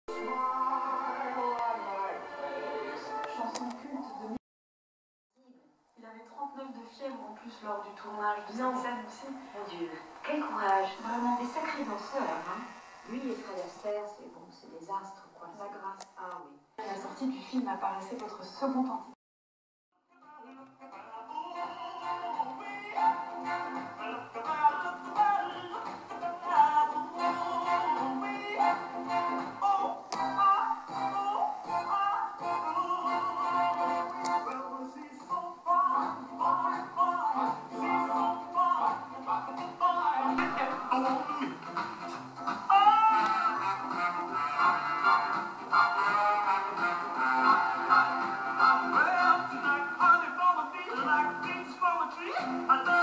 Chanson culte de... Il avait 39 de fièvre en plus lors du tournage de cette scène aussi. Mon Dieu, quel courage. Vraiment. Des sacrés danseurs, hein. Lui et Fred Astaire, c'est bon, c'est des astres, quoi. La grâce. Ah oui. À la sortie du film apparaissait votre second anti. I